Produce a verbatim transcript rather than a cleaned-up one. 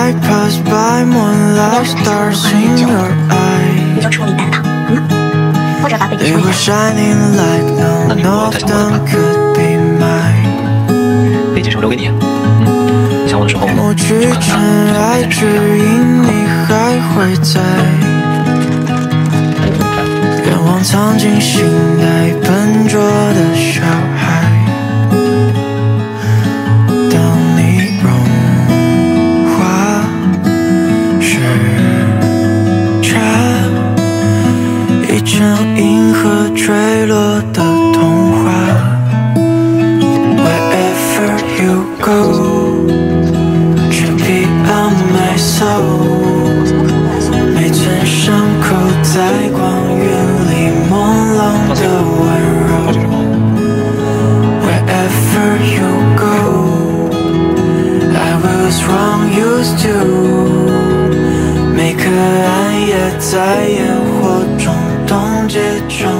I pass by moonlight stars in your eyes. 你就处理蛋挞，嗯，或者把背景 They 处理 were 好。 shining like none of them could be mine. 背景是我留给你，嗯，你想我的时候就抹去看尘它。 埃，只因你还会在。愿望藏进心袋，笨拙的小孩。当你融化时差，一场银河坠落的童话。Wherever you go, should be on my soul. 每寸伤口在光源里朦胧的温柔。Wherever you go, I was wrong used to. 每颗暗夜在烟火中冻结成